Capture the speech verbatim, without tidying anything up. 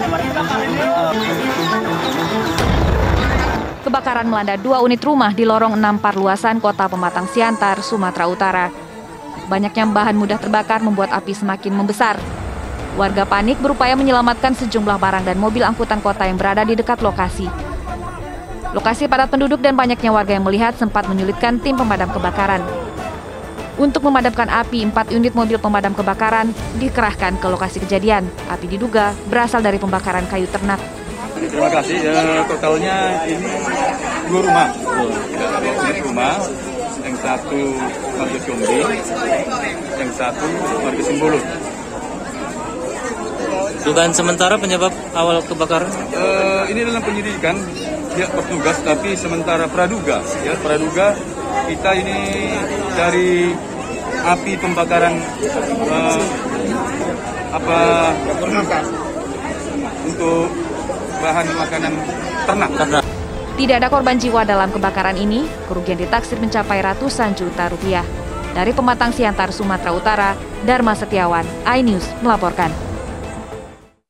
Kebakaran melanda dua unit rumah di lorong enam Parluasan, Kota Pematang Siantar, Sumatera Utara. Banyaknya bahan mudah terbakar membuat api semakin membesar. Warga panik berupaya menyelamatkan sejumlah barang dan mobil angkutan kota yang berada di dekat lokasi. Lokasi padat penduduk dan banyaknya warga yang melihat sempat menyulitkan tim pemadam kebakaran. Untuk memadamkan api, empat unit mobil pemadam kebakaran dikerahkan ke lokasi kejadian. Api diduga berasal dari pembakaran kayu ternak. Terima kasih. Ya, totalnya ini dua rumah. Dua rumah. Yang satu warga Combi, yang satu warga Simbolon. Dugaan sementara penyebab awal kebakaran? Uh, ini dalam penyidikan pihak petugas, tapi sementara praduga. Ya, praduga kita ini dari api pembakaran uh, apa untuk bahan makanan ternak. ternak. Tidak ada korban jiwa dalam kebakaran ini, kerugian ditaksir mencapai ratusan juta rupiah. Dari Pematang Siantar, Sumatera Utara, Dharma Setiawan, iNews melaporkan.